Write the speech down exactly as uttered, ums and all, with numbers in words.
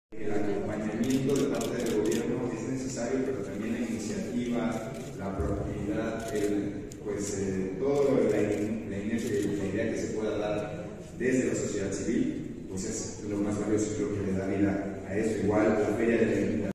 El acompañamiento de parte del gobierno es necesario, pero también la iniciativa, la proactividad, el, pues eh, toda la, la, la idea que se pueda dar desde la sociedad civil, pues es lo más valioso, es lo que le da vida a eso. Igual la Feria de la